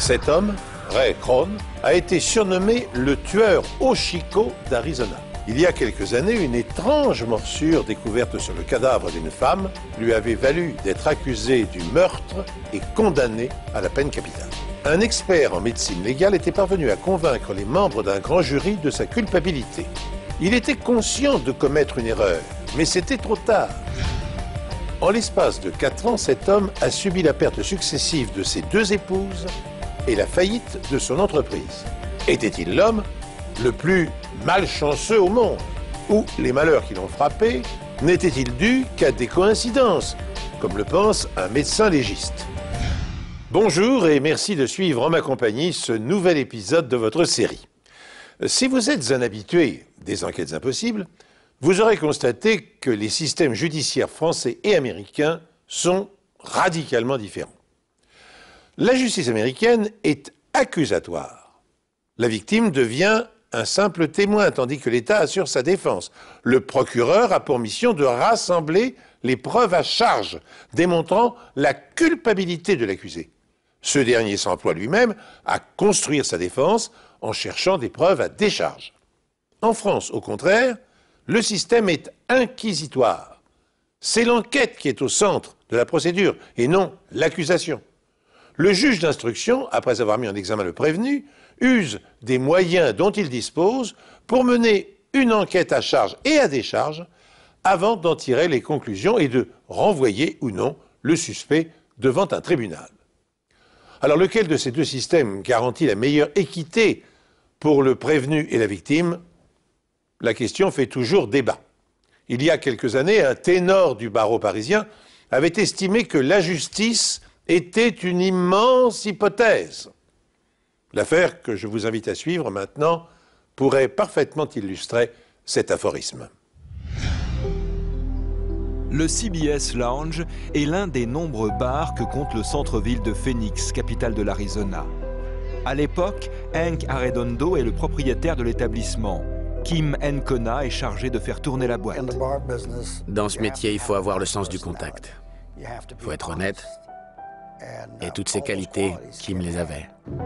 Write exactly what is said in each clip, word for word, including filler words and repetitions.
Cet homme, Ray Krohn, a été surnommé le tueur au Chico d'Arizona. Il y a quelques années, une étrange morsure découverte sur le cadavre d'une femme lui avait valu d'être accusé du meurtre et condamné à la peine capitale. Un expert en médecine légale était parvenu à convaincre les membres d'un grand jury de sa culpabilité. Il était conscient de commettre une erreur, mais c'était trop tard. En l'espace de quatre ans, cet homme a subi la perte successive de ses deux épouses et la faillite de son entreprise. Était-il l'homme le plus malchanceux au monde? Ou les malheurs qui l'ont frappé n'étaient-ils dus qu'à des coïncidences, comme le pense un médecin légiste? Bonjour et merci de suivre en ma compagnie ce nouvel épisode de votre série. Si vous êtes un habitué des enquêtes impossibles, vous aurez constaté que les systèmes judiciaires français et américains sont radicalement différents. La justice américaine est accusatoire. La victime devient un simple témoin, tandis que l'État assure sa défense. Le procureur a pour mission de rassembler les preuves à charge, démontrant la culpabilité de l'accusé. Ce dernier s'emploie lui-même à construire sa défense en cherchant des preuves à décharge. En France, au contraire, le système est inquisitoire. C'est l'enquête qui est au centre de la procédure et non l'accusation. Le juge d'instruction, après avoir mis en examen le prévenu, use des moyens dont il dispose pour mener une enquête à charge et à décharge avant d'en tirer les conclusions et de renvoyer ou non le suspect devant un tribunal. Alors lequel de ces deux systèmes garantit la meilleure équité pour le prévenu et la victime? La question fait toujours débat. Il y a quelques années, un ténor du barreau parisien avait estimé que la justice était une immense hypothèse. L'affaire que je vous invite à suivre maintenant pourrait parfaitement illustrer cet aphorisme. Le C B S Lounge est l'un des nombreux bars que compte le centre-ville de Phoenix, capitale de l'Arizona. À l'époque, Hank Arredondo est le propriétaire de l'établissement. Kim Encona est chargé de faire tourner la boîte. Dans ce métier, il faut avoir le sens du contact. Il faut être honnête. Et toutes ces qualités, Kim les avait.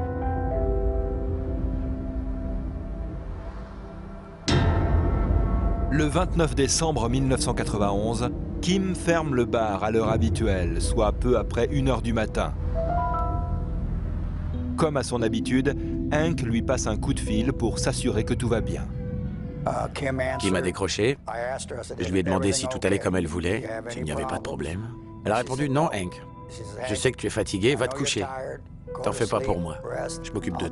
Le vingt-neuf décembre mille neuf cent quatre-vingt-onze, Kim ferme le bar à l'heure habituelle, soit peu après une heure du matin. Comme à son habitude, Hank lui passe un coup de fil pour s'assurer que tout va bien. Kim a décroché. Je lui ai demandé si tout allait comme elle voulait, s'il n'y avait pas de problème. Elle a répondu « Non, Hank. Je sais que tu es fatigué, va te coucher. T'en fais pas pour moi. Je m'occupe de tout. »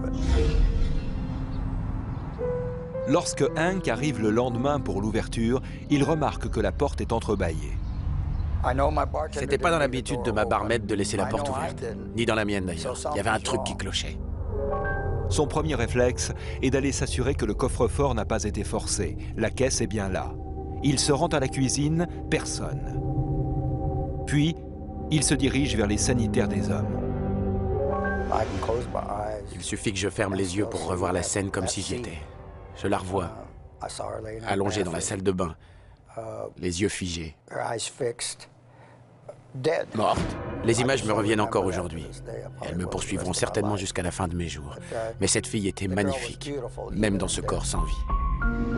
Lorsque Hank arrive le lendemain pour l'ouverture, il remarque que la porte est entrebâillée. C'était pas dans l'habitude de ma barmaid de laisser la porte ouverte. Ni dans la mienne d'ailleurs. Il y avait un truc qui clochait. Son premier réflexe est d'aller s'assurer que le coffre-fort n'a pas été forcé. La caisse est bien là. Il se rend à la cuisine, personne. Puis, il se dirige vers les sanitaires des hommes. Il suffit que je ferme les yeux pour revoir la scène comme si j'y étais. Je la revois, allongée dans la salle de bain, les yeux figés. Morte. Les images me reviennent encore aujourd'hui. Elles me poursuivront certainement jusqu'à la fin de mes jours. Mais cette fille était magnifique, même dans ce corps sans vie.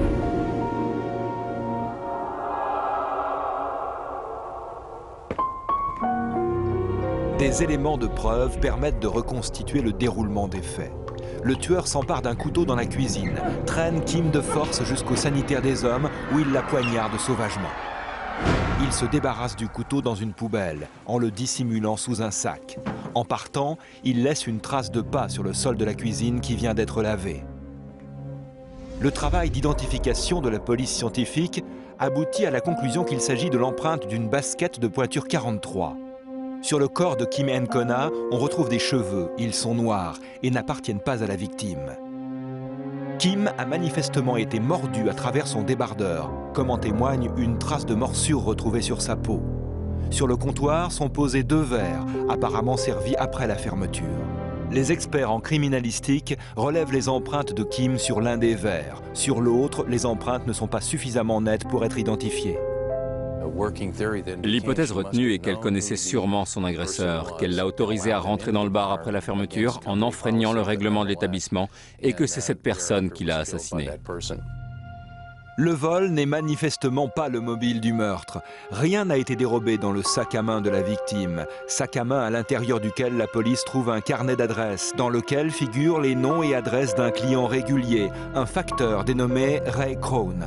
Des éléments de preuve permettent de reconstituer le déroulement des faits. Le tueur s'empare d'un couteau dans la cuisine, traîne Kim de force jusqu'au sanitaire des hommes où il la poignarde sauvagement. Il se débarrasse du couteau dans une poubelle, en le dissimulant sous un sac. En partant, il laisse une trace de pas sur le sol de la cuisine qui vient d'être lavée. Le travail d'identification de la police scientifique aboutit à la conclusion qu'il s'agit de l'empreinte d'une basket de pointure quarante-trois. Sur le corps de Kim Encona, on retrouve des cheveux. Ils sont noirs et n'appartiennent pas à la victime. Kim a manifestement été mordu à travers son débardeur, comme en témoigne une trace de morsure retrouvée sur sa peau. Sur le comptoir sont posés deux verres, apparemment servis après la fermeture. Les experts en criminalistique relèvent les empreintes de Kim sur l'un des verres. Sur l'autre, les empreintes ne sont pas suffisamment nettes pour être identifiées. L'hypothèse retenue est qu'elle connaissait sûrement son agresseur, qu'elle l'a autorisé à rentrer dans le bar après la fermeture en enfreignant le règlement de l'établissement et que c'est cette personne qui l'a assassiné. Le vol n'est manifestement pas le mobile du meurtre. Rien n'a été dérobé dans le sac à main de la victime. Sac à main à l'intérieur duquel la police trouve un carnet d'adresses dans lequel figurent les noms et adresses d'un client régulier, un facteur dénommé Ray Crone.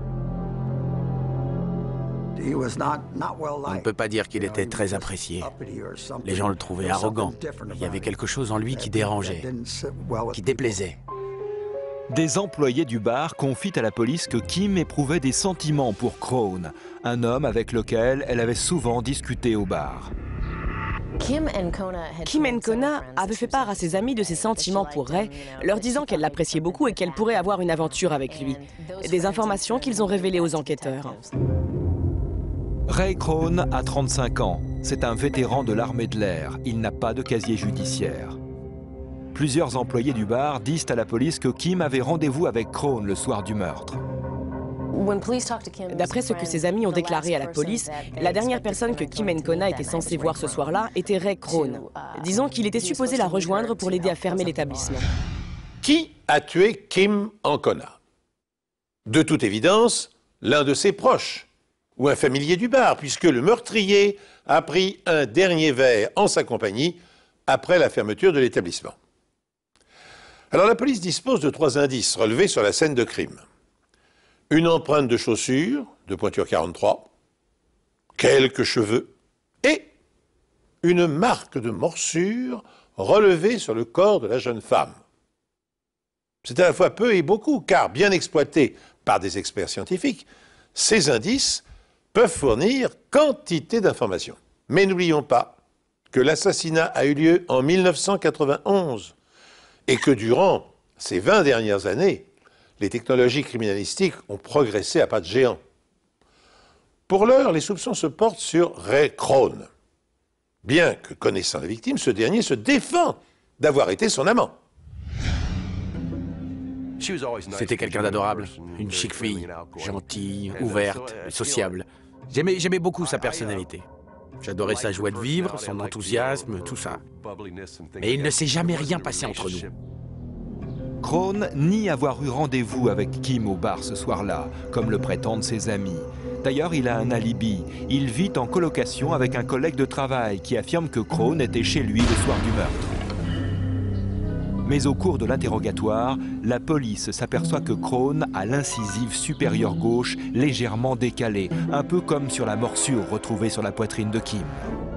On ne peut pas dire qu'il était très apprécié. Les gens le trouvaient arrogant. Il y avait quelque chose en lui qui dérangeait, qui déplaisait. Des employés du bar confient à la police que Kim éprouvait des sentiments pour Crone, un homme avec lequel elle avait souvent discuté au bar. Kim Encona avait fait part à ses amis de ses sentiments pour Ray, leur disant qu'elle l'appréciait beaucoup et qu'elle pourrait avoir une aventure avec lui. Des informations qu'ils ont révélées aux enquêteurs. Ray Crone a trente-cinq ans. C'est un vétéran de l'armée de l'air. Il n'a pas de casier judiciaire. Plusieurs employés du bar disent à la police que Kim avait rendez-vous avec Crone le soir du meurtre. D'après ce que ses amis ont déclaré à la police, la dernière personne que Kim Encona était censée voir ce soir-là était Ray Crone. Disons qu'il était supposé la rejoindre pour l'aider à fermer l'établissement. Qui a tué Kim Encona? De toute évidence, l'un de ses proches, ou un familier du bar, puisque le meurtrier a pris un dernier verre en sa compagnie après la fermeture de l'établissement. Alors la police dispose de trois indices relevés sur la scène de crime. Une empreinte de chaussure de pointure quarante-trois, quelques cheveux et une marque de morsure relevée sur le corps de la jeune femme. C'est à la fois peu et beaucoup, car bien exploités par des experts scientifiques, ces indices peuvent fournir quantité d'informations. Mais n'oublions pas que l'assassinat a eu lieu en mille neuf cent quatre-vingt-onze et que durant ces vingt dernières années, les technologies criminalistiques ont progressé à pas de géant. Pour l'heure, les soupçons se portent sur Ray Crone. Bien que connaissant la victime, ce dernier se défend d'avoir été son amant. C'était quelqu'un d'adorable, une chic fille, gentille, ouverte, sociable. J'aimais, j'aimais beaucoup sa personnalité. J'adorais sa joie de vivre, son enthousiasme, tout ça. Mais il ne s'est jamais rien passé entre nous. Crone nie avoir eu rendez-vous avec Kim au bar ce soir-là, comme le prétendent ses amis. D'ailleurs, il a un alibi. Il vit en colocation avec un collègue de travail qui affirme que Crone était chez lui le soir du meurtre. Mais au cours de l'interrogatoire, la police s'aperçoit que Crone a l'incisive supérieure gauche légèrement décalée, un peu comme sur la morsure retrouvée sur la poitrine de Kim.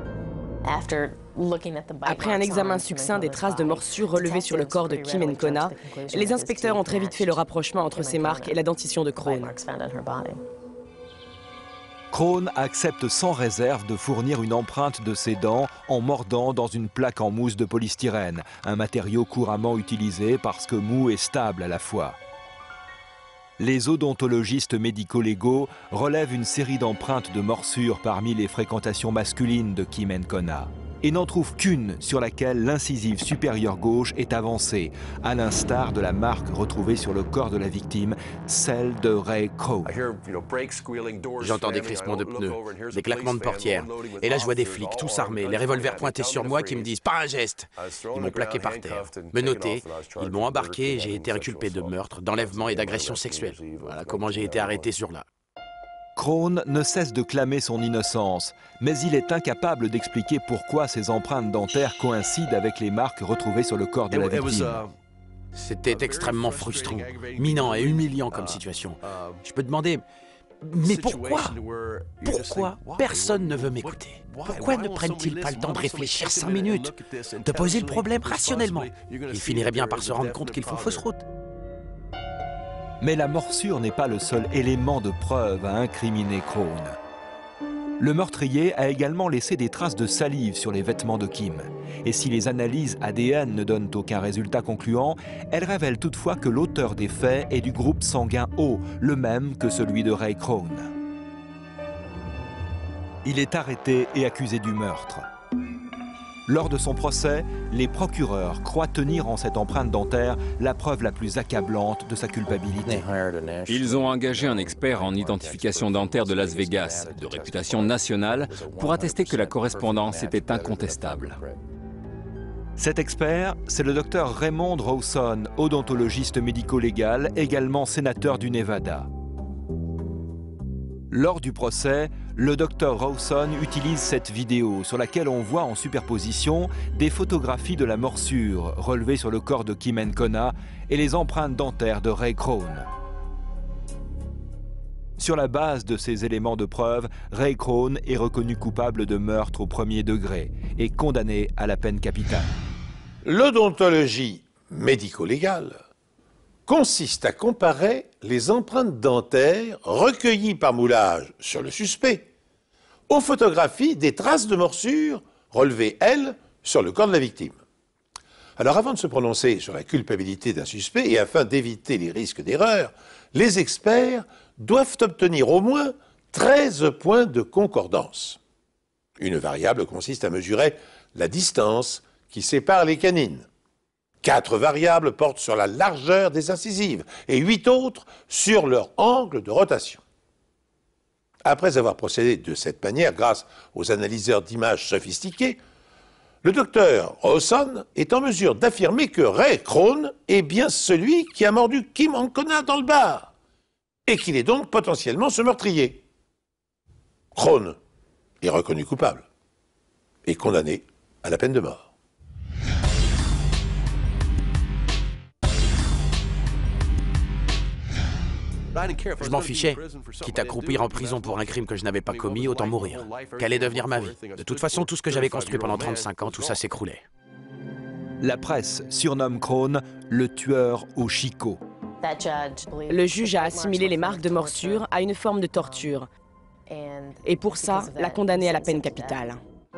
Après un examen succinct des traces de morsures relevées sur le corps de Kim Encona, les inspecteurs ont très vite fait le rapprochement entre ces marques et la dentition de Crone. Crone accepte sans réserve de fournir une empreinte de ses dents en mordant dans une plaque en mousse de polystyrène, un matériau couramment utilisé parce que mou et stable à la fois. Les odontologistes médico-légaux relèvent une série d'empreintes de morsures parmi les fréquentations masculines de Kim Encona et n'en trouvent qu'une sur laquelle l'incisive supérieure gauche est avancée, à l'instar de la marque retrouvée sur le corps de la victime, celle de Ray Crone. J'entends des crissements de pneus, des claquements de portières. Et là, je vois des flics, tous armés, les revolvers pointés sur moi qui me disent « pas un geste ». Ils m'ont plaqué par terre, menotté, ils m'ont embarqué et j'ai été inculpé de meurtre, d'enlèvement et d'agression sexuelle. Voilà comment j'ai été arrêté sur là. Crone ne cesse de clamer son innocence, mais il est incapable d'expliquer pourquoi ces empreintes dentaires coïncident avec les marques retrouvées sur le corps de la victime. C'était extrêmement frustrant, minant et humiliant comme situation. Je peux demander, mais pourquoi? Pourquoi personne ne veut m'écouter? Pourquoi ne prennent-ils pas le temps de réfléchir cinq minutes, de poser le problème rationnellement? Ils finiraient bien par se rendre compte qu'ils font fausse route. Mais la morsure n'est pas le seul élément de preuve à incriminer Crone. Le meurtrier a également laissé des traces de salive sur les vêtements de Kim. Et si les analyses A D N ne donnent aucun résultat concluant, elles révèlent toutefois que l'auteur des faits est du groupe sanguin O, le même que celui de Ray Crone. Il est arrêté et accusé du meurtre. Lors de son procès, les procureurs croient tenir en cette empreinte dentaire la preuve la plus accablante de sa culpabilité. Ils ont engagé un expert en identification dentaire de Las Vegas, de réputation nationale, pour attester que la correspondance était incontestable. Cet expert, c'est le docteur Raymond Rawson, odontologiste médico-légal, également sénateur du Nevada. Lors du procès, le docteur Rawson utilise cette vidéo sur laquelle on voit en superposition des photographies de la morsure relevées sur le corps de Kim Encona et les empreintes dentaires de Ray Crone. Sur la base de ces éléments de preuve, Ray Crone est reconnu coupable de meurtre au premier degré et condamné à la peine capitale. L'odontologie médico-légale consiste à comparer les empreintes dentaires recueillies par moulage sur le suspect aux photographies des traces de morsure relevées, elles, sur le corps de la victime. Alors avant de se prononcer sur la culpabilité d'un suspect et afin d'éviter les risques d'erreur, les experts doivent obtenir au moins treize points de concordance. Une variable consiste à mesurer la distance qui sépare les canines. Quatre variables portent sur la largeur des incisives et huit autres sur leur angle de rotation. Après avoir procédé de cette manière grâce aux analyseurs d'images sophistiqués, le docteur Rawson est en mesure d'affirmer que Ray Crone est bien celui qui a mordu Kim Encona dans le bar et qu'il est donc potentiellement ce meurtrier. Crone est reconnu coupable et condamné à la peine de mort. Je m'en fichais. Quitte à croupir en prison pour un crime que je n'avais pas commis, autant mourir. Qu'allait devenir ma vie? De toute façon, tout ce que j'avais construit pendant trente-cinq ans, tout ça s'écroulait. La presse surnomme Crone le tueur au chicot. Le juge a assimilé les marques de morsure à une forme de torture. Et pour ça, l'a condamné à la peine capitale.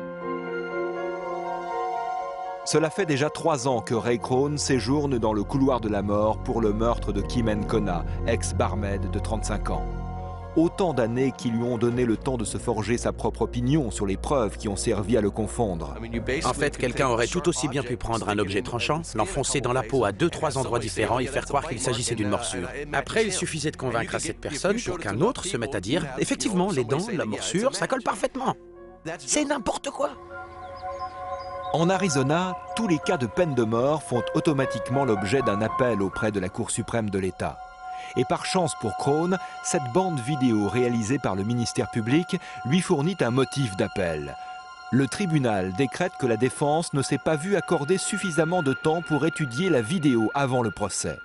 Cela fait déjà trois ans que Ray Crone séjourne dans le couloir de la mort pour le meurtre de Kim Encona, ex-barmaid de trente-cinq ans. Autant d'années qui lui ont donné le temps de se forger sa propre opinion sur les preuves qui ont servi à le confondre. En fait, quelqu'un aurait tout aussi bien pu prendre un objet tranchant, l'enfoncer dans la peau à deux, trois endroits différents et faire croire qu'il s'agissait d'une morsure. Après, il suffisait de convaincre à cette personne pour qu'un autre se mette à dire « Effectivement, les dents, la morsure, ça colle parfaitement. » C'est n'importe quoi. En Arizona, tous les cas de peine de mort font automatiquement l'objet d'un appel auprès de la Cour suprême de l'État. Et par chance pour Crone, cette bande vidéo réalisée par le ministère public lui fournit un motif d'appel. Le tribunal décrète que la défense ne s'est pas vue accorder suffisamment de temps pour étudier la vidéo avant le procès.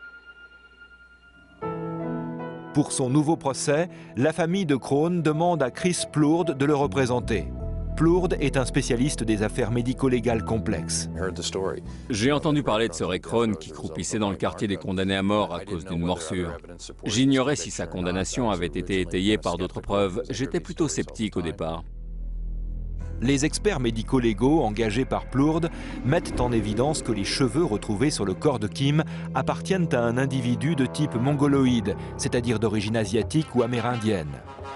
Pour son nouveau procès, la famille de Crone demande à Chris Plourde de le représenter. Plourde est un spécialiste des affaires médico-légales complexes. J'ai entendu parler de ce Ray Crone qui croupissait dans le quartier des condamnés à mort à cause d'une morsure. J'ignorais si sa condamnation avait été étayée par d'autres preuves. J'étais plutôt sceptique au départ. Les experts médico-légaux engagés par Plourde mettent en évidence que les cheveux retrouvés sur le corps de Kim appartiennent à un individu de type mongoloïde, c'est-à-dire d'origine asiatique ou amérindienne.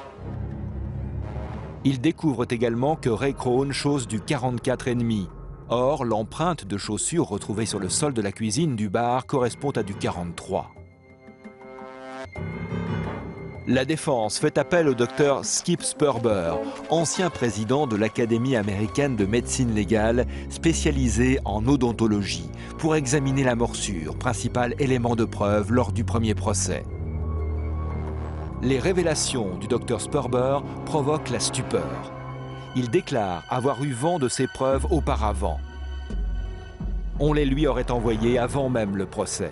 Ils découvrent également que Ray Crone chausse du quarante-quatre et demi. Or, l'empreinte de chaussures retrouvée sur le sol de la cuisine du bar correspond à du quarante-trois. La défense fait appel au docteur Skip Sperber, ancien président de l'Académie américaine de médecine légale, spécialisée en odontologie, pour examiner la morsure, principal élément de preuve lors du premier procès. Les révélations du docteur Sperber provoquent la stupeur. Il déclare avoir eu vent de ces preuves auparavant. On les lui aurait envoyées avant même le procès.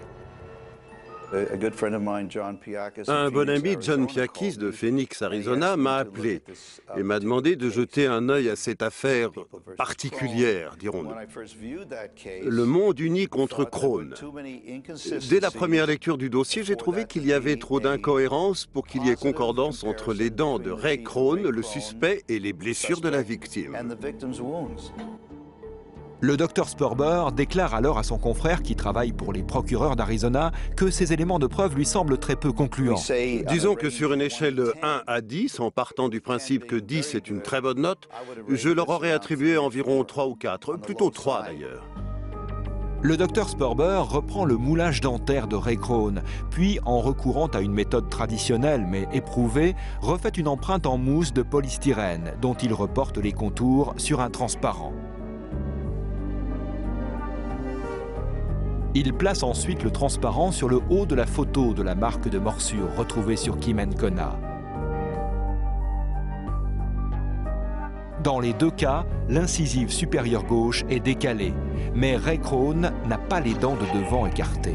Un bon ami, John Piakis de Phoenix, Arizona, m'a appelé et m'a demandé de jeter un œil à cette affaire particulière, dirons-nous. Le monde uni contre Crone. Dès la première lecture du dossier, j'ai trouvé qu'il y avait trop d'incohérences pour qu'il y ait concordance entre les dents de Ray Crone, le suspect, et les blessures de la victime. Le docteur Sperber déclare alors à son confrère qui travaille pour les procureurs d'Arizona que ces éléments de preuve lui semblent très peu concluants. Disons que sur une échelle de un à dix, en partant du principe que dix est une très bonne note, je leur aurais attribué environ trois ou quatre, plutôt trois d'ailleurs. Le docteur Sperber reprend le moulage dentaire de Ray Crone, puis en recourant à une méthode traditionnelle mais éprouvée, refait une empreinte en mousse de polystyrène dont il reporte les contours sur un transparent. Il place ensuite le transparent sur le haut de la photo de la marque de morsure retrouvée sur Kim Ancona. Dans les deux cas, l'incisive supérieure gauche est décalée, mais Ray Crone n'a pas les dents de devant écartées.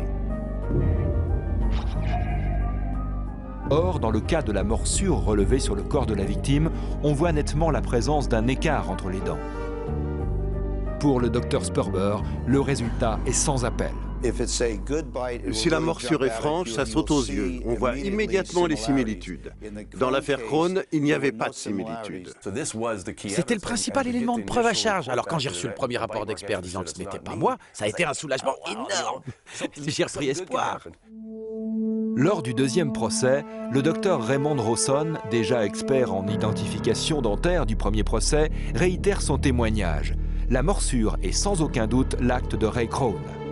Or, dans le cas de la morsure relevée sur le corps de la victime, on voit nettement la présence d'un écart entre les dents. Pour le docteur Sperber, le résultat est sans appel. Si la morsure est franche, ça saute aux yeux. On voit immédiatement les similitudes. Dans l'affaire Crone, il n'y avait pas de similitudes. C'était le principal élément de preuve à charge. Alors quand j'ai reçu le premier rapport d'expert disant que ce n'était pas moi, ça a été un soulagement énorme. J'ai repris espoir. Lors du deuxième procès, le docteur Raymond Rawson, déjà expert en identification dentaire du premier procès, réitère son témoignage. La morsure est sans aucun doute l'acte de Ray Crone.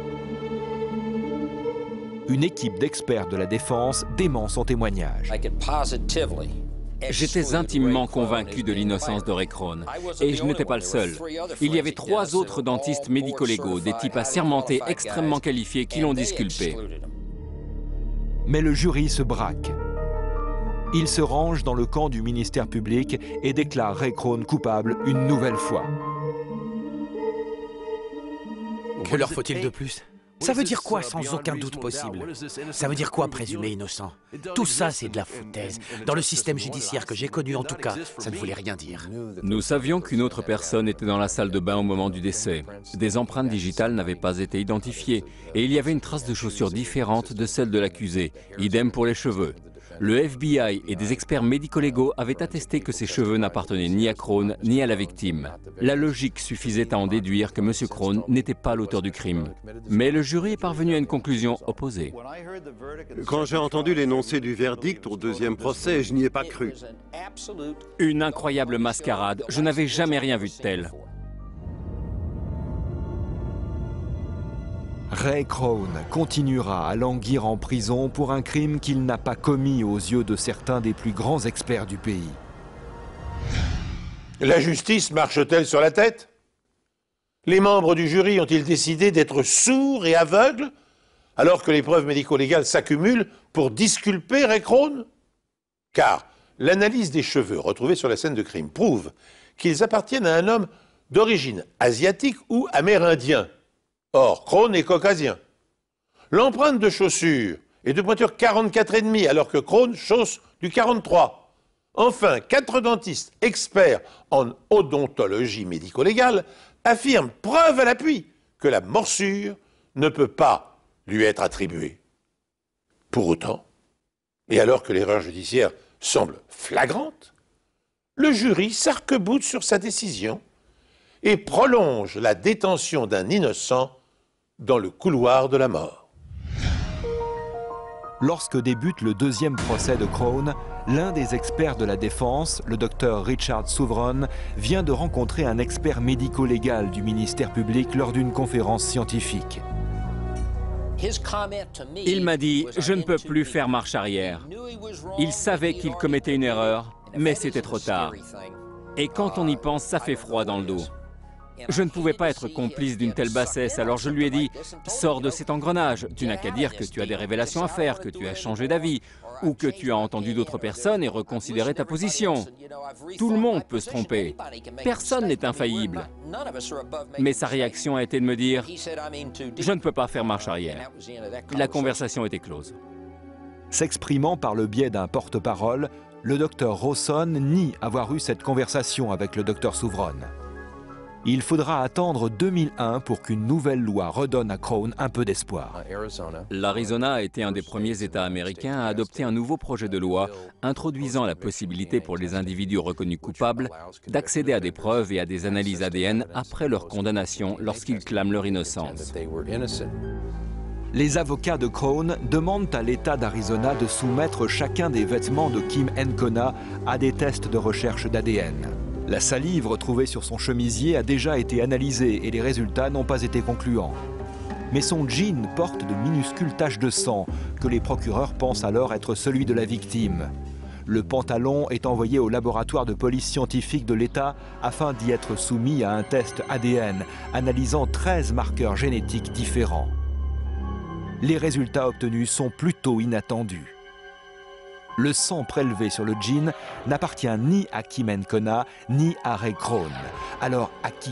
Une équipe d'experts de la défense dément son témoignage. J'étais intimement convaincu de l'innocence de Ray Crone, et je n'étais pas le seul. Il y avait trois autres dentistes médico-légaux, des types assermentés extrêmement qualifiés qui l'ont disculpé. Mais le jury se braque. Il se range dans le camp du ministère public et déclare Ray Crone coupable une nouvelle fois. Que leur faut-il de plus ? Ça veut dire quoi sans aucun doute possible? Ça veut dire quoi présumer innocent? Tout ça, c'est de la foutaise. Dans le système judiciaire que j'ai connu en tout cas, ça ne voulait rien dire. Nous savions qu'une autre personne était dans la salle de bain au moment du décès. Des empreintes digitales n'avaient pas été identifiées et il y avait une trace de chaussure différente de celle de l'accusé. Idem pour les cheveux. Le F B I et des experts médico-légaux avaient attesté que ces cheveux n'appartenaient ni à Crone ni à la victime. La logique suffisait à en déduire que M. Crone n'était pas l'auteur du crime. Mais le jury est parvenu à une conclusion opposée. Quand j'ai entendu l'énoncé du verdict au deuxième procès, je n'y ai pas cru. Une incroyable mascarade. Je n'avais jamais rien vu de tel. Ray Crone continuera à languir en prison pour un crime qu'il n'a pas commis aux yeux de certains des plus grands experts du pays. La justice marche-t-elle sur la tête? Les membres du jury ont-ils décidé d'être sourds et aveugles alors que les preuves médico-légales s'accumulent pour disculper Ray Crone? Car l'analyse des cheveux retrouvés sur la scène de crime prouve qu'ils appartiennent à un homme d'origine asiatique ou amérindien. Or, Crone est caucasien. L'empreinte de chaussure est de pointure quarante-quatre virgule cinq alors que Crone chausse du quarante-trois. Enfin, quatre dentistes experts en odontologie médico-légale affirment, preuve à l'appui, que la morsure ne peut pas lui être attribuée. Pour autant, et alors que l'erreur judiciaire semble flagrante, le jury s'arc-boute sur sa décision et prolonge la détention d'un innocent dans le couloir de la mort. Lorsque débute le deuxième procès de Crone, l'un des experts de la défense, le docteur Richard Souvron, vient de rencontrer un expert médico-légal du ministère public lors d'une conférence scientifique. Il m'a dit « Je ne peux plus faire marche arrière ». Il savait qu'il commettait une erreur, mais c'était trop tard. Et quand on y pense, ça fait froid dans le dos. Je ne pouvais pas être complice d'une telle bassesse, alors je lui ai dit « Sors de cet engrenage, tu n'as qu'à dire que tu as des révélations à faire, que tu as changé d'avis, ou que tu as entendu d'autres personnes et reconsidéré ta position. Tout le monde peut se tromper, personne n'est infaillible. » Mais sa réaction a été de me dire « Je ne peux pas faire marche arrière. » La conversation était close. S'exprimant par le biais d'un porte-parole, le docteur Rawson nie avoir eu cette conversation avec le docteur Souvron. Il faudra attendre deux mille un pour qu'une nouvelle loi redonne à Crone un peu d'espoir. L'Arizona a été un des premiers États américains à adopter un nouveau projet de loi introduisant la possibilité pour les individus reconnus coupables d'accéder à des preuves et à des analyses A D N après leur condamnation lorsqu'ils clament leur innocence. Les avocats de Crone demandent à l'État d'Arizona de soumettre chacun des vêtements de Kim Encona à des tests de recherche d'A D N. La salive retrouvée sur son chemisier a déjà été analysée et les résultats n'ont pas été concluants. Mais son jean porte de minuscules taches de sang que les procureurs pensent alors être celui de la victime. Le pantalon est envoyé au laboratoire de police scientifique de l'État afin d'y être soumis à un test A D N analysant treize marqueurs génétiques différents. Les résultats obtenus sont plutôt inattendus. Le sang prélevé sur le jean n'appartient ni à Kim Encona, ni à Ray Crone. Alors à qui?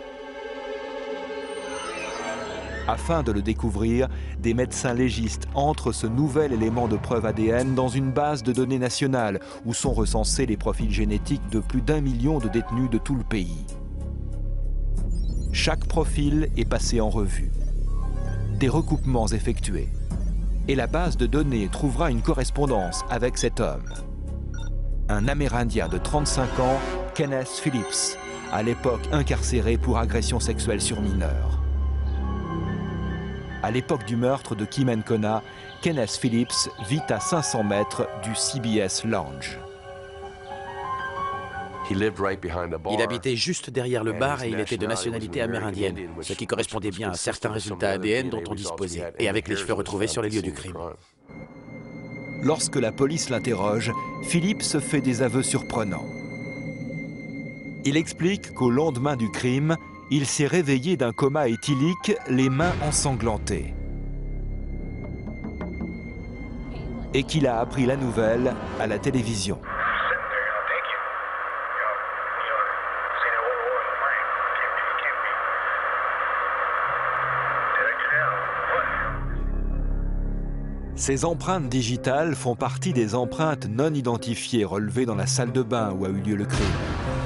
Afin de le découvrir, des médecins légistes entrent ce nouvel élément de preuve A D N dans une base de données nationale où sont recensés les profils génétiques de plus d'un million de détenus de tout le pays. Chaque profil est passé en revue. Des recoupements effectués. Et la base de données trouvera une correspondance avec cet homme. Un Amérindien de trente-cinq ans, Kenneth Phillips, à l'époque incarcéré pour agression sexuelle sur mineurs. À l'époque du meurtre de Kim Encona, Kenneth Phillips vit à cinq cents mètres du C B S Lounge. Il habitait juste derrière le bar et il était de nationalité amérindienne, ce qui correspondait bien à certains résultats A D N dont on disposait, et avec les cheveux retrouvés sur les lieux du crime. Lorsque la police l'interroge, Phillips fait des aveux surprenants. Il explique qu'au lendemain du crime, il s'est réveillé d'un coma éthylique, les mains ensanglantées. Et qu'il a appris la nouvelle à la télévision. Ces empreintes digitales font partie des empreintes non identifiées relevées dans la salle de bain où a eu lieu le crime.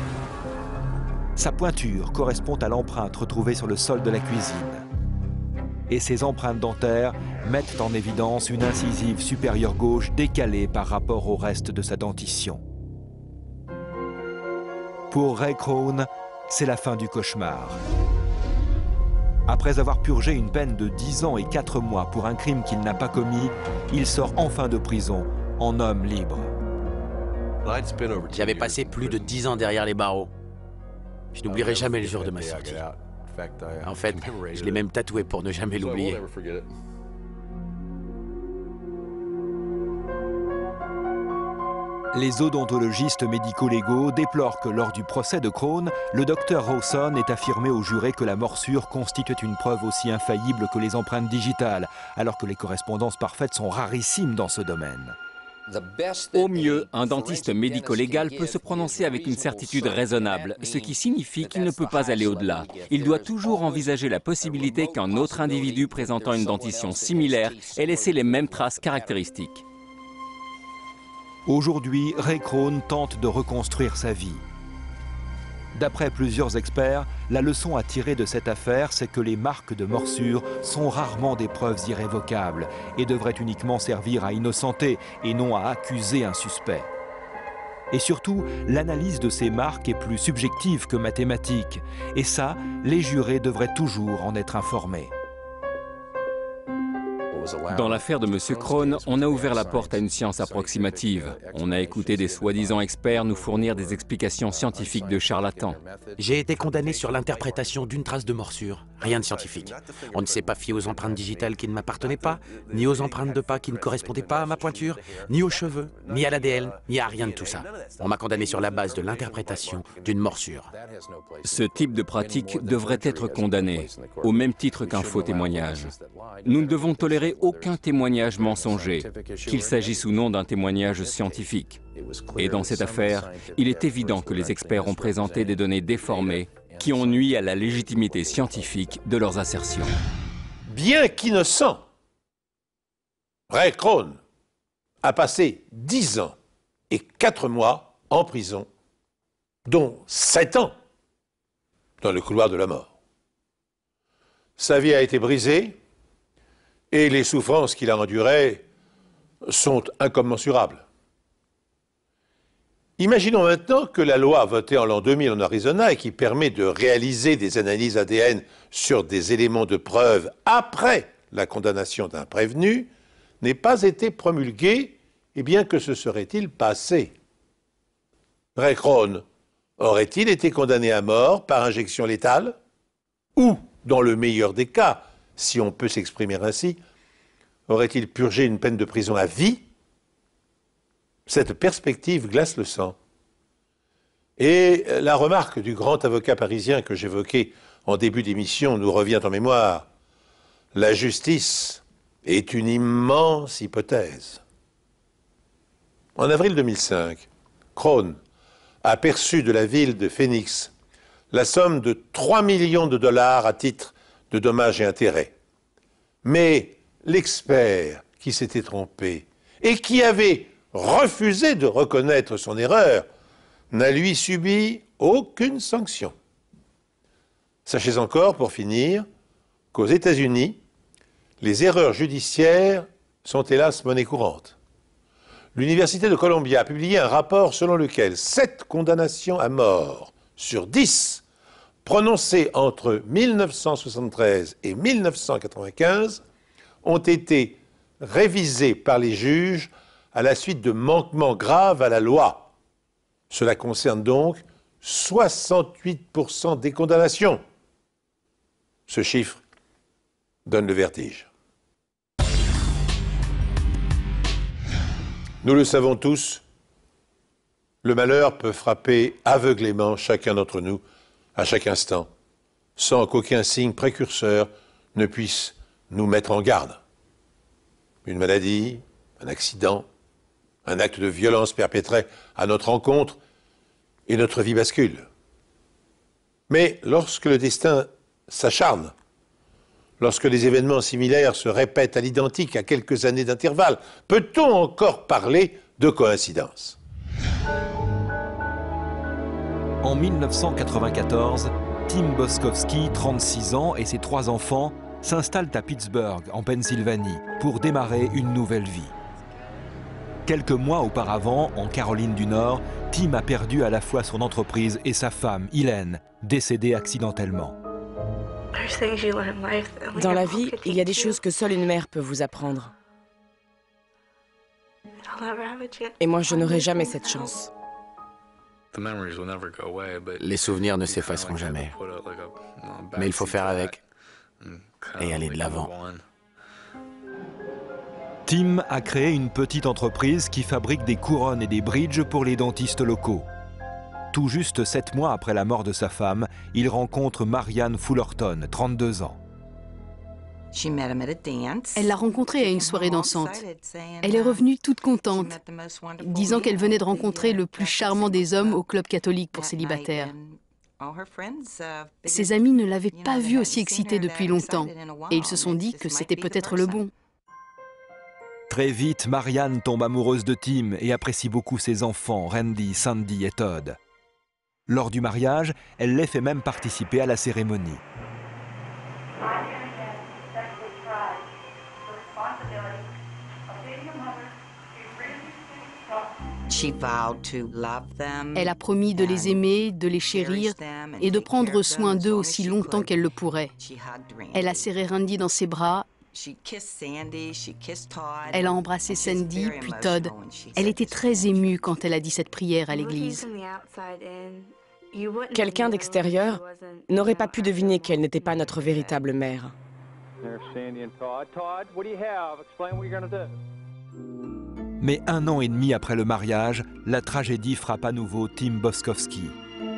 Sa pointure correspond à l'empreinte retrouvée sur le sol de la cuisine. Et ces empreintes dentaires mettent en évidence une incisive supérieure gauche décalée par rapport au reste de sa dentition. Pour Ray Crone, c'est la fin du cauchemar. Après avoir purgé une peine de dix ans et quatre mois pour un crime qu'il n'a pas commis, il sort enfin de prison, en homme libre. J'avais passé plus de dix ans derrière les barreaux. Je n'oublierai jamais le jour de ma sortie. En fait, je l'ai même tatoué pour ne jamais l'oublier. Les odontologistes médico-légaux déplorent que lors du procès de Crone, le docteur Rawson ait affirmé aux jurés que la morsure constituait une preuve aussi infaillible que les empreintes digitales, alors que les correspondances parfaites sont rarissimes dans ce domaine. Au mieux, un dentiste médico-légal peut se prononcer avec une certitude raisonnable, ce qui signifie qu'il ne peut pas aller au-delà. Il doit toujours envisager la possibilité qu'un autre individu présentant une dentition similaire ait laissé les mêmes traces caractéristiques. Aujourd'hui, Ray Crone tente de reconstruire sa vie. D'après plusieurs experts, la leçon à tirer de cette affaire, c'est que les marques de morsure sont rarement des preuves irrévocables et devraient uniquement servir à innocenter et non à accuser un suspect. Et surtout, l'analyse de ces marques est plus subjective que mathématique. Et ça, les jurés devraient toujours en être informés. Dans l'affaire de M. Crone, on a ouvert la porte à une science approximative. On a écouté des soi-disant experts nous fournir des explications scientifiques de charlatans. J'ai été condamné sur l'interprétation d'une trace de morsure. Rien de scientifique. On ne s'est pas fié aux empreintes digitales qui ne m'appartenaient pas, ni aux empreintes de pas qui ne correspondaient pas à ma pointure, ni aux cheveux, ni à l'A D N, ni à rien de tout ça. On m'a condamné sur la base de l'interprétation d'une morsure. Ce type de pratique devrait être condamné, au même titre qu'un faux témoignage. Nous ne devons tolérer aucun témoignage mensonger, qu'il s'agisse ou non d'un témoignage scientifique. Et dans cette affaire, il est évident que les experts ont présenté des données déformées qui ont nui à la légitimité scientifique de leurs assertions. Bien qu'innocent, Ray Crone a passé dix ans et quatre mois en prison, dont sept ans dans le couloir de la mort. Sa vie a été brisée et les souffrances qu'il a endurées sont incommensurables. Imaginons maintenant que la loi votée en l'an deux mille en Arizona et qui permet de réaliser des analyses A D N sur des éléments de preuve après la condamnation d'un prévenu n'ait pas été promulguée, et bien que se serait-il passé? Ray Crone aurait-il été condamné à mort par injection létale? Ou, dans le meilleur des cas, si on peut s'exprimer ainsi, aurait-il purgé une peine de prison à vie? Cette perspective glace le sang. Et la remarque du grand avocat parisien que j'évoquais en début d'émission nous revient en mémoire. La justice est une immense hypothèse. En avril deux mille cinq, Crone a perçu de la ville de Phoenix la somme de trois millions de dollars à titre de dommages et intérêts. Mais l'expert qui s'était trompé et qui avait refusé de reconnaître son erreur n'a lui subi aucune sanction. Sachez encore, pour finir, qu'aux États-Unis, les erreurs judiciaires sont hélas monnaie courante. L'Université de Columbia a publié un rapport selon lequel sept condamnations à mort sur dix prononcées entre mille neuf cent soixante-treize et mille neuf cent quatre-vingt-quinze ont été révisées par les juges à la suite de manquements graves à la loi. Cela concerne donc soixante-huit pour cent des condamnations. Ce chiffre donne le vertige. Nous le savons tous, le malheur peut frapper aveuglément chacun d'entre nous à chaque instant, sans qu'aucun signe précurseur ne puisse nous mettre en garde. Une maladie, un accident, un acte de violence perpétré à notre encontre et notre vie bascule. Mais lorsque le destin s'acharne, lorsque les événements similaires se répètent à l'identique à quelques années d'intervalle, peut-on encore parler de coïncidence? En mille neuf cent quatre-vingt-quatorze, Tim Boskowski, trente-six ans, et ses trois enfants s'installent à Pittsburgh, en Pennsylvanie, pour démarrer une nouvelle vie. Quelques mois auparavant, en Caroline du Nord, Tim a perdu à la fois son entreprise et sa femme, Hélène, décédée accidentellement. Dans la vie, il y a des choses que seule une mère peut vous apprendre. Et moi, je n'aurai jamais cette chance. Les souvenirs ne s'effaceront jamais. Mais il faut faire avec et aller de l'avant. Tim a créé une petite entreprise qui fabrique des couronnes et des bridges pour les dentistes locaux. Tout juste sept mois après la mort de sa femme, il rencontre Marianne Fullerton, trente-deux ans. Elle l'a rencontrée à une soirée dansante. Elle est revenue toute contente, disant qu'elle venait de rencontrer le plus charmant des hommes au club catholique pour célibataires. Ses amis ne l'avaient pas vue aussi excitée depuis longtemps, et ils se sont dit que c'était peut-être le bon. Très vite, Marianne tombe amoureuse de Tim et apprécie beaucoup ses enfants, Randy, Sandy et Todd. Lors du mariage, elle les fait même participer à la cérémonie. Elle a promis de les aimer, de les chérir et de prendre soin d'eux aussi longtemps qu'elle le pourrait. Elle a serré Randy dans ses bras. Elle a embrassé Sandy, puis Todd. Elle était très émue quand elle a dit cette prière à l'église. Quelqu'un d'extérieur n'aurait pas pu deviner qu'elle n'était pas notre véritable mère. Mais un an et demi après le mariage, la tragédie frappe à nouveau Tim Boskowski.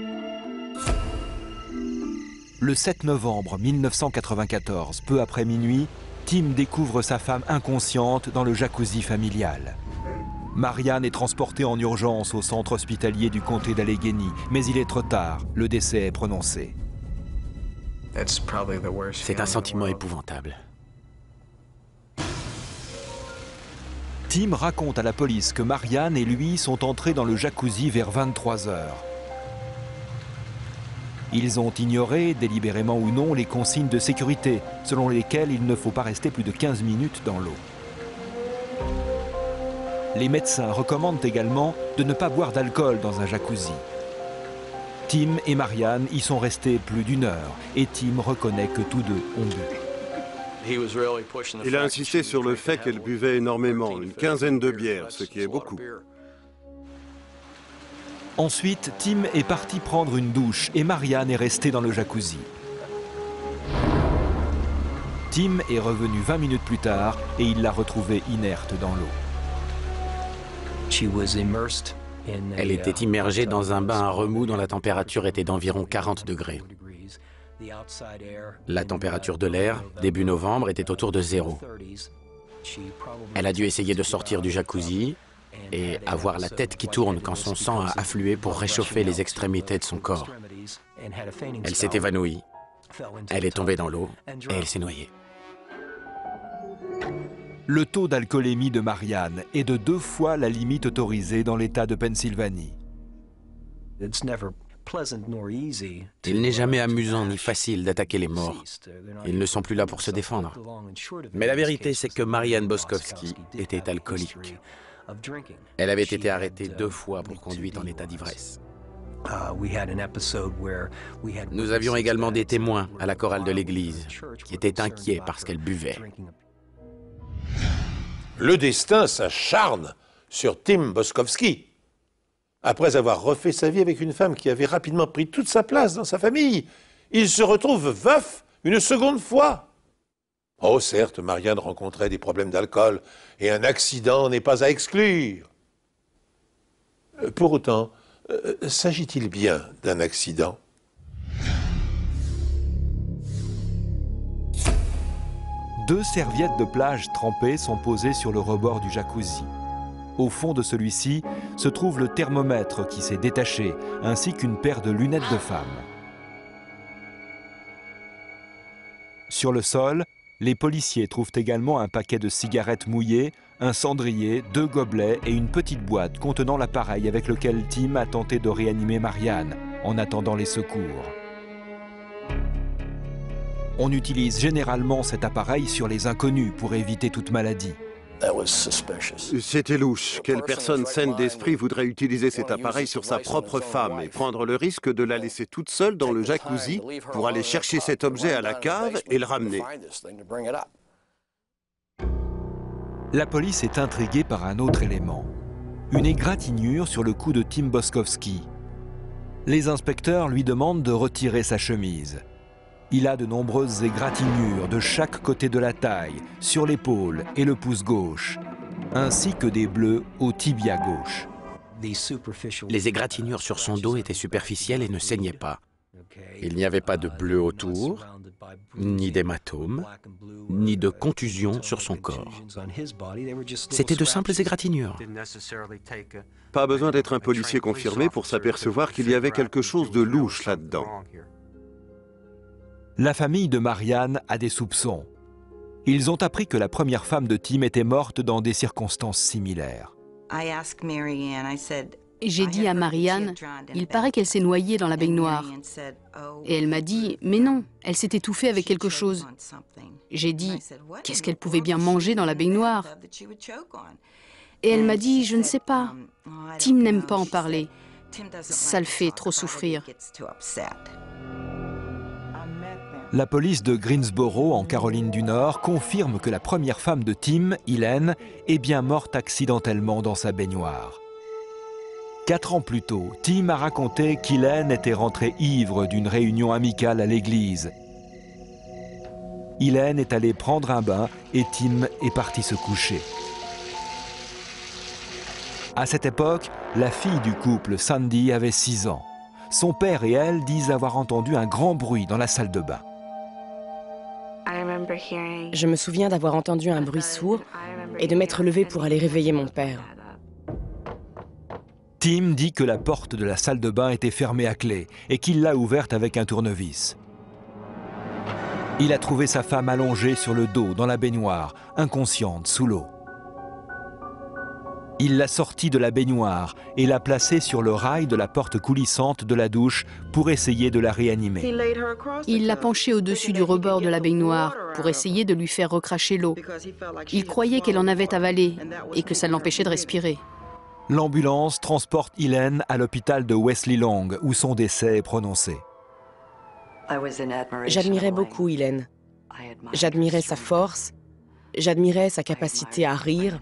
Le sept novembre mille neuf cent quatre-vingt-quatorze, peu après minuit, Tim découvre sa femme inconsciente dans le jacuzzi familial. Marianne est transportée en urgence au centre hospitalier du comté d'Allegheny, mais il est trop tard, le décès est prononcé. C'est un sentiment épouvantable. Tim raconte à la police que Marianne et lui sont entrés dans le jacuzzi vers vingt-trois heures. Ils ont ignoré, délibérément ou non, les consignes de sécurité, selon lesquelles il ne faut pas rester plus de quinze minutes dans l'eau. Les médecins recommandent également de ne pas boire d'alcool dans un jacuzzi. Tim et Marianne y sont restés plus d'une heure et Tim reconnaît que tous deux ont bu. Il a insisté sur le fait qu'elle buvait énormément, une quinzaine de bières, ce qui est beaucoup. Ensuite, Tim est parti prendre une douche et Marianne est restée dans le jacuzzi. Tim est revenu vingt minutes plus tard et il l'a retrouvée inerte dans l'eau. Elle était immergée dans un bain à remous dont la température était d'environ quarante degrés. La température de l'air, début novembre, était autour de zéro. Elle a dû essayer de sortir du jacuzzi et avoir la tête qui tourne quand son sang a afflué pour réchauffer les extrémités de son corps. Elle s'est évanouie, elle est tombée dans l'eau et elle s'est noyée. Le taux d'alcoolémie de Marianne est de deux fois la limite autorisée dans l'État de Pennsylvanie. Il n'est jamais amusant ni facile d'attaquer les morts. Ils ne sont plus là pour se défendre. Mais la vérité, c'est que Marianne Boskowski était alcoolique. Elle avait été arrêtée deux fois pour conduite en état d'ivresse. Nous avions également des témoins à la chorale de l'église qui étaient inquiets parce qu'elle buvait. Le destin s'acharne sur Tim Boskowski. Après avoir refait sa vie avec une femme qui avait rapidement pris toute sa place dans sa famille, il se retrouve veuf une seconde fois. Oh, certes, Marianne rencontrait des problèmes d'alcool et un accident n'est pas à exclure. Pour autant, euh, s'agit-il bien d'un accident ? Deux serviettes de plage trempées sont posées sur le rebord du jacuzzi. Au fond de celui-ci se trouve le thermomètre qui s'est détaché, ainsi qu'une paire de lunettes de femme. Sur le sol, les policiers trouvent également un paquet de cigarettes mouillées, un cendrier, deux gobelets et une petite boîte contenant l'appareil avec lequel Tim a tenté de réanimer Marianne en attendant les secours. On utilise généralement cet appareil sur les inconnus pour éviter toute maladie. C'était louche. Quelle personne saine d'esprit voudrait utiliser cet appareil sur sa propre femme et prendre le risque de la laisser toute seule dans le jacuzzi pour aller chercher cet objet à la cave et le ramener? La police est intriguée par un autre élément. Une égratignure sur le cou de Tim Boskowski. Les inspecteurs lui demandent de retirer sa chemise. Il a de nombreuses égratignures de chaque côté de la taille, sur l'épaule et le pouce gauche, ainsi que des bleus au tibia gauche. Les égratignures sur son dos étaient superficielles et ne saignaient pas. Il n'y avait pas de bleu autour, ni d'hématome, ni de contusion sur son corps. C'était de simples égratignures. Pas besoin d'être un policier confirmé pour s'apercevoir qu'il y avait quelque chose de louche là-dedans. La famille de Marianne a des soupçons. Ils ont appris que la première femme de Tim était morte dans des circonstances similaires. J'ai dit à Marianne, il paraît qu'elle s'est noyée dans la baignoire. Et elle m'a dit, mais non, elle s'est étouffée avec quelque chose. J'ai dit, qu'est-ce qu'elle pouvait bien manger dans la baignoire? Et elle m'a dit, je ne sais pas. Tim n'aime pas en parler. Ça le fait trop souffrir. La police de Greensboro, en Caroline du Nord, confirme que la première femme de Tim, Hélène, est bien morte accidentellement dans sa baignoire. Quatre ans plus tôt, Tim a raconté qu'Hélène était rentrée ivre d'une réunion amicale à l'église. Hélène est allée prendre un bain et Tim est parti se coucher. À cette époque, la fille du couple, Sandy, avait six ans. Son père et elle disent avoir entendu un grand bruit dans la salle de bain. Je me souviens d'avoir entendu un bruit sourd et de m'être levée pour aller réveiller mon père. Tim dit que la porte de la salle de bain était fermée à clé et qu'il l'a ouverte avec un tournevis. Il a trouvé sa femme allongée sur le dos dans la baignoire, inconsciente, sous l'eau. Il l'a sortie de la baignoire et l'a placée sur le rail de la porte coulissante de la douche pour essayer de la réanimer. Il l'a penchée au-dessus du rebord de la baignoire pour essayer de lui faire recracher l'eau. Il croyait qu'elle en avait avalé et que ça l'empêchait de respirer. L'ambulance transporte Hélène à l'hôpital de Wesley Long, où son décès est prononcé. J'admirais beaucoup Hélène. J'admirais sa force, j'admirais sa capacité à rire.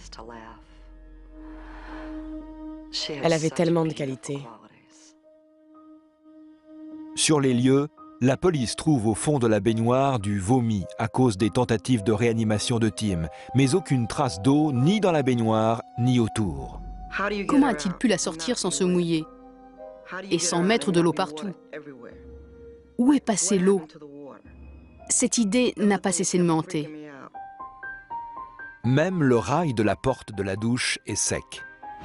Elle avait tellement de qualités. Sur les lieux, la police trouve au fond de la baignoire du vomi à cause des tentatives de réanimation de Tim, mais aucune trace d'eau ni dans la baignoire ni autour. Comment a-t-il pu la sortir sans se mouiller et sans mettre de l'eau partout? Où est passée l'eau? Cette idée n'a pas cessé de me hanter. Même le rail de la porte de la douche est sec.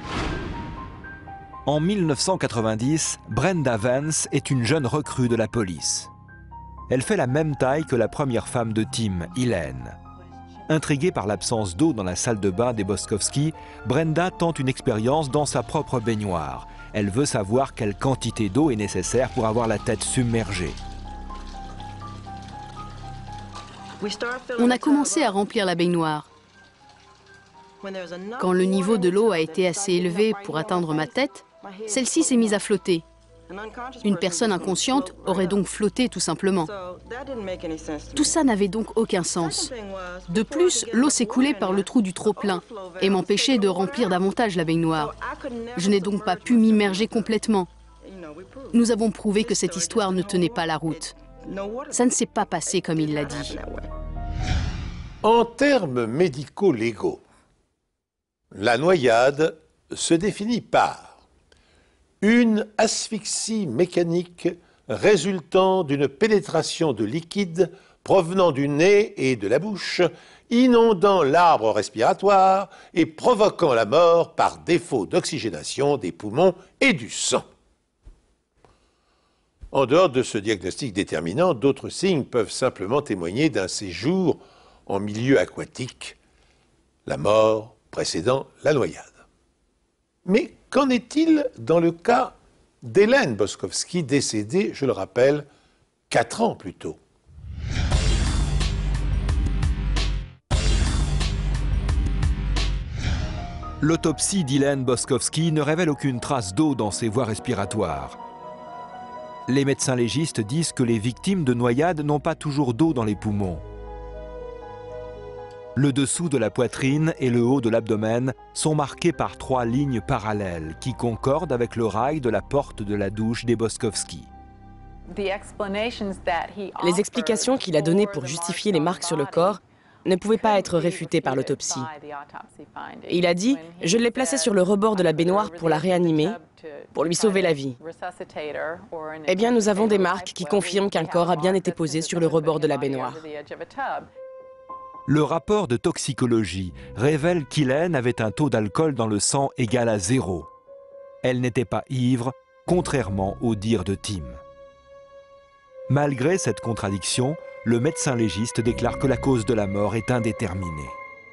En mille neuf cent quatre-vingt-dix, Brenda Vance est une jeune recrue de la police. Elle fait la même taille que la première femme de Tim, Hélène. Intriguée par l'absence d'eau dans la salle de bain des Boskowski, Brenda tente une expérience dans sa propre baignoire. Elle veut savoir quelle quantité d'eau est nécessaire pour avoir la tête submergée. On a commencé à remplir la baignoire. Quand le niveau de l'eau a été assez élevé pour atteindre ma tête, celle-ci s'est mise à flotter. Une personne inconsciente aurait donc flotté tout simplement. Tout ça n'avait donc aucun sens. De plus, l'eau s'écoulait par le trou du trop-plein et m'empêchait de remplir davantage la baignoire. Je n'ai donc pas pu m'immerger complètement. Nous avons prouvé que cette histoire ne tenait pas la route. Ça ne s'est pas passé comme il l'a dit. En termes médico-légaux, la noyade se définit par une asphyxie mécanique résultant d'une pénétration de liquide provenant du nez et de la bouche, inondant l'arbre respiratoire et provoquant la mort par défaut d'oxygénation des poumons et du sang. En dehors de ce diagnostic déterminant, d'autres signes peuvent simplement témoigner d'un séjour en milieu aquatique, la mort précédant la noyade. Mais qu'en est-il dans le cas d'Hélène Boskowski, décédée, je le rappelle, quatre ans plus tôt? L'autopsie d'Hélène Boskowski ne révèle aucune trace d'eau dans ses voies respiratoires. Les médecins légistes disent que les victimes de noyade n'ont pas toujours d'eau dans les poumons. Le dessous de la poitrine et le haut de l'abdomen sont marqués par trois lignes parallèles qui concordent avec le rail de la porte de la douche des Boskowski. Les explications qu'il a données pour justifier les marques sur le corps ne pouvaient pas être réfutées par l'autopsie. Il a dit « Je l'ai placée sur le rebord de la baignoire pour la réanimer, pour lui sauver la vie. » Eh bien, nous avons des marques qui confirment qu'un corps a bien été posé sur le rebord de la baignoire. Le rapport de toxicologie révèle qu'Hélène avait un taux d'alcool dans le sang égal à zéro. Elle n'était pas ivre, contrairement au dire de Tim. Malgré cette contradiction, le médecin légiste déclare que la cause de la mort est indéterminée.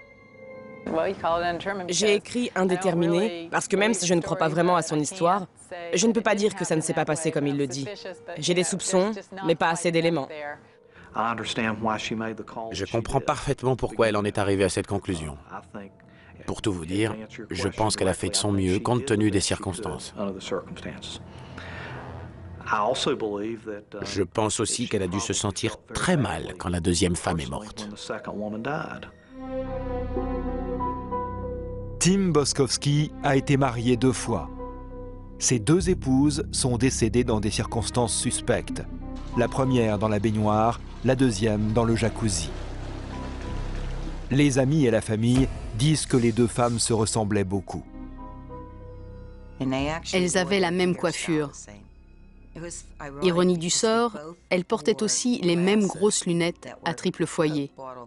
J'ai écrit indéterminé parce que même si je ne crois pas vraiment à son histoire, je ne peux pas dire que ça ne s'est pas passé comme il le dit. J'ai des soupçons, mais pas assez d'éléments. Je comprends parfaitement pourquoi elle en est arrivée à cette conclusion. Pour tout vous dire, je pense qu'elle a fait de son mieux compte tenu des circonstances. Je pense aussi qu'elle a dû se sentir très mal quand la deuxième femme est morte. Tim Boskowski a été marié deux fois. Ses deux épouses sont décédées dans des circonstances suspectes. La première dans la baignoire, la deuxième dans le jacuzzi. Les amis et la famille disent que les deux femmes se ressemblaient beaucoup. Elles avaient la même coiffure. Ironie du sort, elles portaient aussi les mêmes grosses lunettes à triple foyer.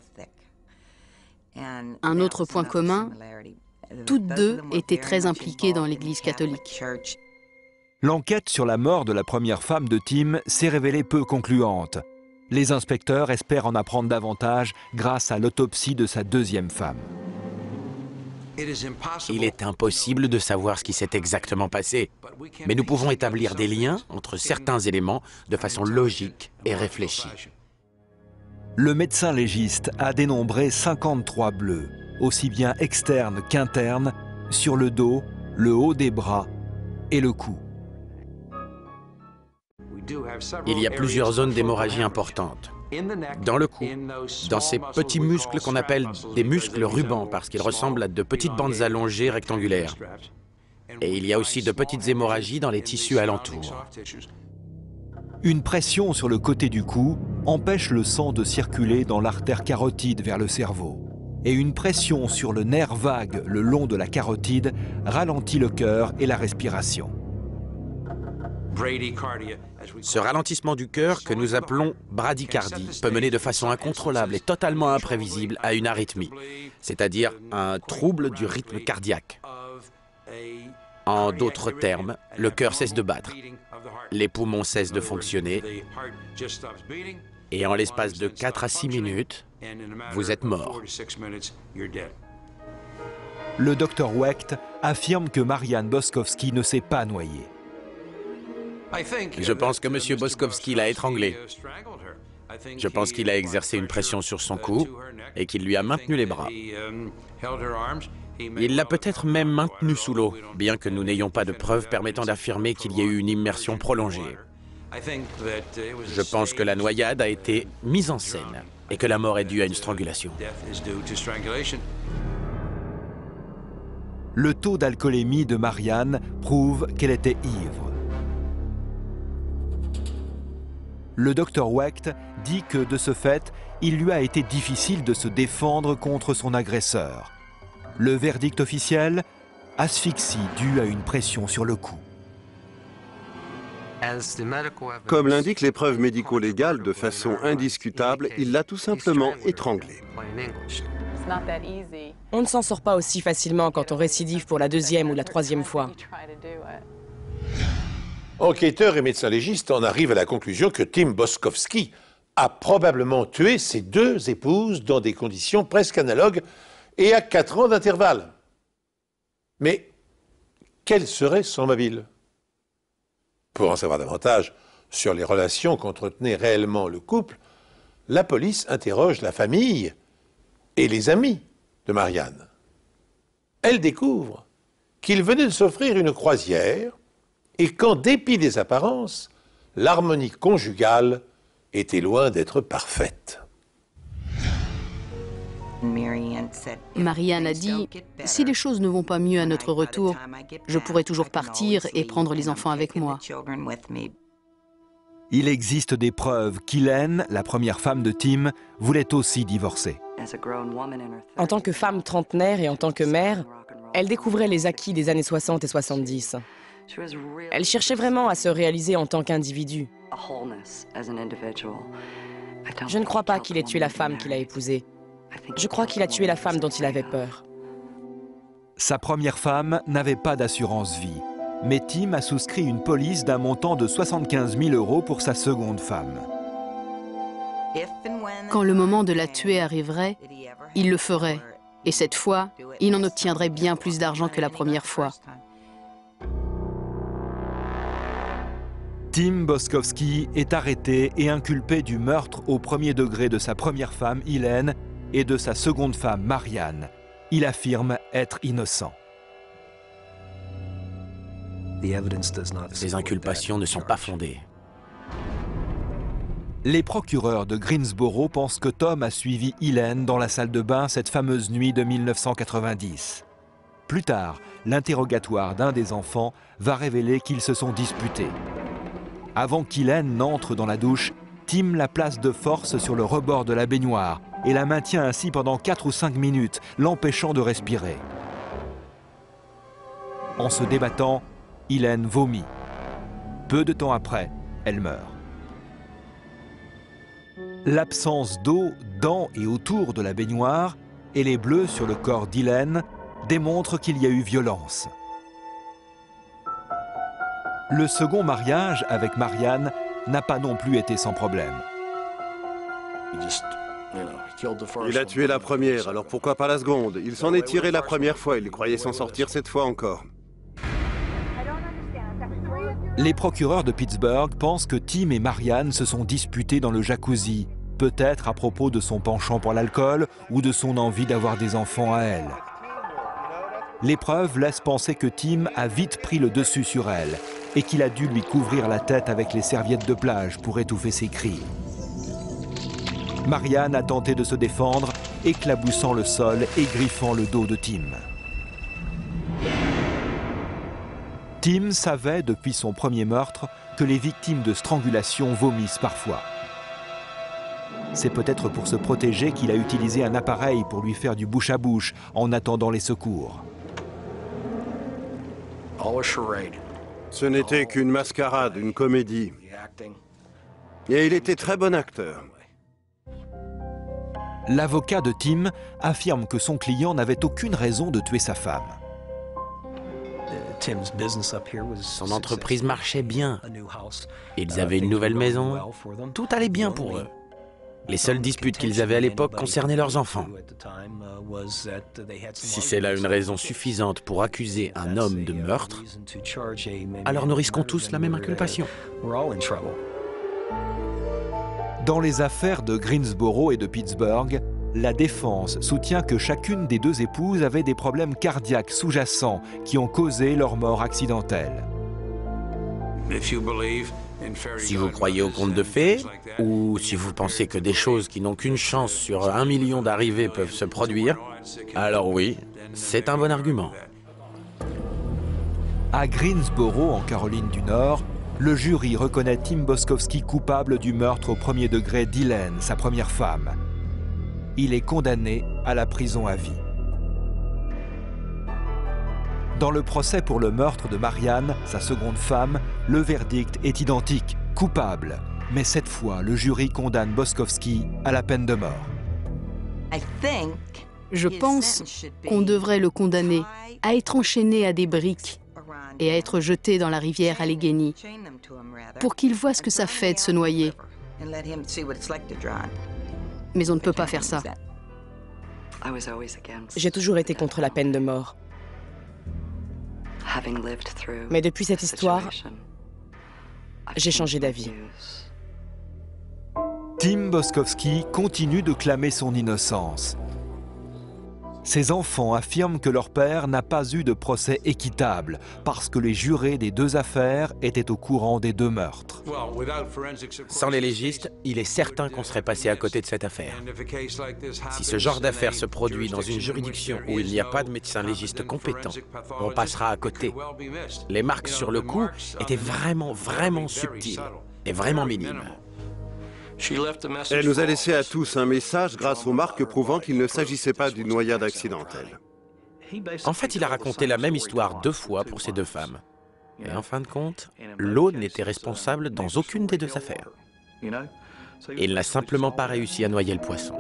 Un autre point commun, toutes deux étaient très impliquées dans l'Église catholique. L'enquête sur la mort de la première femme de Tim s'est révélée peu concluante. Les inspecteurs espèrent en apprendre davantage grâce à l'autopsie de sa deuxième femme. Il est impossible de savoir ce qui s'est exactement passé, mais nous pouvons établir des liens entre certains éléments de façon logique et réfléchie. Le médecin légiste a dénombré cinquante-trois bleus, aussi bien externes qu'internes, sur le dos, le haut des bras et le cou. Il y a plusieurs zones d'hémorragie importantes. Dans le cou, dans ces petits muscles qu'on appelle des muscles rubans parce qu'ils ressemblent à de petites bandes allongées rectangulaires. Et il y a aussi de petites hémorragies dans les tissus alentours. Une pression sur le côté du cou empêche le sang de circuler dans l'artère carotide vers le cerveau. Et une pression sur le nerf vague le long de la carotide ralentit le cœur et la respiration. Ce ralentissement du cœur, que nous appelons bradycardie, peut mener de façon incontrôlable et totalement imprévisible à une arythmie, c'est-à-dire un trouble du rythme cardiaque. En d'autres termes, le cœur cesse de battre, les poumons cessent de fonctionner, et en l'espace de quatre à six minutes, vous êtes mort. Le docteur Wecht affirme que Marian Boskowski ne s'est pas noyée. Je pense que M. Boskowski l'a étranglée. Je pense qu'il a exercé une pression sur son cou et qu'il lui a maintenu les bras. Il l'a peut-être même maintenue sous l'eau, bien que nous n'ayons pas de preuves permettant d'affirmer qu'il y ait eu une immersion prolongée. Je pense que la noyade a été mise en scène et que la mort est due à une strangulation. Le taux d'alcoolémie de Marianne prouve qu'elle était ivre. Le docteur Wecht dit que, de ce fait, il lui a été difficile de se défendre contre son agresseur. Le verdict officiel, asphyxie due à une pression sur le cou. Comme l'indiquent les preuves médico-légales, de façon indiscutable, il l'a tout simplement étranglée. On ne s'en sort pas aussi facilement quand on récidive pour la deuxième ou la troisième fois. Enquêteurs et médecins légistes en arrivent à la conclusion que Tim Boskowski a probablement tué ses deux épouses dans des conditions presque analogues et à quatre ans d'intervalle. Mais quel serait son mobile? Pour en savoir davantage sur les relations qu'entretenait réellement le couple, la police interroge la famille et les amis de Marianne. Elle découvre qu'il venait de s'offrir une croisière et qu'en dépit des apparences, l'harmonie conjugale était loin d'être parfaite. Marianne a dit « Si les choses ne vont pas mieux à notre retour, je pourrai toujours partir et prendre les enfants avec moi. » Il existe des preuves qu'Hélène, la première femme de Tim, voulait aussi divorcer. En tant que femme trentenaire et en tant que mère, elle découvrait les acquis des années soixante et soixante-dix. Elle cherchait vraiment à se réaliser en tant qu'individu. Je ne crois pas qu'il ait tué la femme qu'il a épousée. Je crois qu'il a tué la femme dont il avait peur. Sa première femme n'avait pas d'assurance vie, mais Tim a souscrit une police d'un montant de soixante-quinze mille euros pour sa seconde femme. Quand le moment de la tuer arriverait, il le ferait. Et cette fois, il en obtiendrait bien plus d'argent que la première fois. Tim Boskowski est arrêté et inculpé du meurtre au premier degré de sa première femme, Hélène, et de sa seconde femme, Marianne. Il affirme être innocent. Ces inculpations ne sont pas fondées. Les procureurs de Greensboro pensent que Tom a suivi Hélène dans la salle de bain cette fameuse nuit de mille neuf cent quatre-vingt-dix. Plus tard, l'interrogatoire d'un des enfants va révéler qu'ils se sont disputés. Avant qu'Hélène n'entre dans la douche, Tim la place de force sur le rebord de la baignoire et la maintient ainsi pendant quatre ou cinq minutes, l'empêchant de respirer. En se débattant, Hélène vomit. Peu de temps après, elle meurt. L'absence d'eau dans et autour de la baignoire et les bleus sur le corps d'Hélène démontrent qu'il y a eu violence. Le second mariage avec Marianne n'a pas non plus été sans problème. Il a tué la première, alors pourquoi pas la seconde? Il s'en est tiré la première fois, il croyait s'en sortir cette fois encore. Les procureurs de Pittsburgh pensent que Tim et Marianne se sont disputés dans le jacuzzi, peut-être à propos de son penchant pour l'alcool ou de son envie d'avoir des enfants à elle. Les preuves laissent penser que Tim a vite pris le dessus sur elle et qu'il a dû lui couvrir la tête avec les serviettes de plage pour étouffer ses cris. Marianne a tenté de se défendre, éclaboussant le sol et griffant le dos de Tim. Tim savait depuis son premier meurtre que les victimes de strangulation vomissent parfois. C'est peut-être pour se protéger qu'il a utilisé un appareil pour lui faire du bouche à bouche en attendant les secours. Ce n'était qu'une mascarade, une comédie. Et il était très bon acteur. L'avocat de Tim affirme que son client n'avait aucune raison de tuer sa femme. Son entreprise marchait bien. Ils avaient une nouvelle maison. Tout allait bien pour eux. Les seules disputes qu'ils avaient à l'époque concernaient leurs enfants. Si c'est là une raison suffisante pour accuser un homme de meurtre, alors nous risquons tous la même inculpation. Dans les affaires de Greensboro et de Pittsburgh, la défense soutient que chacune des deux épouses avait des problèmes cardiaques sous-jacents qui ont causé leur mort accidentelle. Si vous croyez au conte de fées, ou si vous pensez que des choses qui n'ont qu'une chance sur un million d'arriver peuvent se produire, alors oui, c'est un bon argument. À Greensboro, en Caroline du Nord, le jury reconnaît Tim Boskovski coupable du meurtre au premier degré d'Elaine, sa première femme. Il est condamné à la prison à vie. Dans le procès pour le meurtre de Marianne, sa seconde femme, le verdict est identique, coupable. Mais cette fois, le jury condamne Boskovski à la peine de mort. Je pense qu'on devrait le condamner à être enchaîné à des briques et à être jeté dans la rivière Allegheny pour qu'il voit ce que ça fait de se noyer. Mais on ne peut pas faire ça. J'ai toujours été contre la peine de mort. Mais depuis cette histoire, j'ai changé d'avis. Tim Boskovski continue de clamer son innocence. Ses enfants affirment que leur père n'a pas eu de procès équitable parce que les jurés des deux affaires étaient au courant des deux meurtres. Sans les légistes, il est certain qu'on serait passé à côté de cette affaire. Si ce genre d'affaire se produit dans une juridiction où il n'y a pas de médecin légiste compétent, on passera à côté. Les marques sur le cou étaient vraiment, vraiment subtiles et vraiment minimes. Elle nous a laissé à tous un message grâce aux marques prouvant qu'il ne s'agissait pas d'une noyade accidentelle. En fait, il a raconté la même histoire deux fois pour ces deux femmes. Et en fin de compte, l'eau n'était responsable dans aucune des deux affaires. Il n'a simplement pas réussi à noyer le poisson.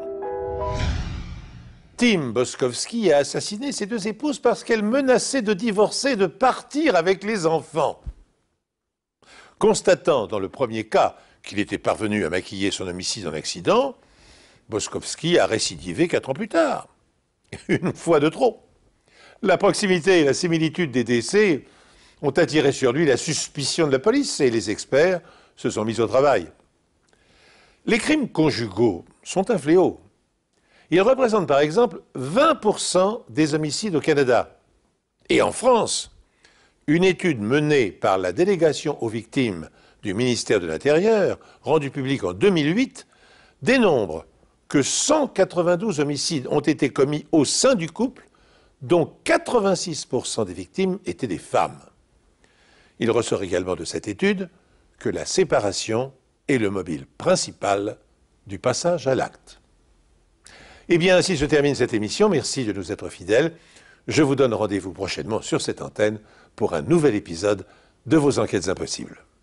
Tim Boskovski a assassiné ses deux épouses parce qu'elles menaçaient de divorcer et de partir avec les enfants. Constatant dans le premier cas qu'il était parvenu à maquiller son homicide en accident, Boskovski a récidivé quatre ans plus tard. Une fois de trop. La proximité et la similitude des décès ont attiré sur lui la suspicion de la police et les experts se sont mis au travail. Les crimes conjugaux sont un fléau. Ils représentent par exemple vingt pour cent des homicides au Canada. Et en France, une étude menée par la délégation aux victimes du ministère de l'Intérieur, rendue publique en deux mille huit, dénombre que cent quatre-vingt-douze homicides ont été commis au sein du couple, dont quatre-vingt-six pour cent des victimes étaient des femmes. Il ressort également de cette étude que la séparation est le mobile principal du passage à l'acte. Eh bien, ainsi se termine cette émission. Merci de nous être fidèles. Je vous donne rendez-vous prochainement sur cette antenne pour un nouvel épisode de vos Enquêtes impossibles.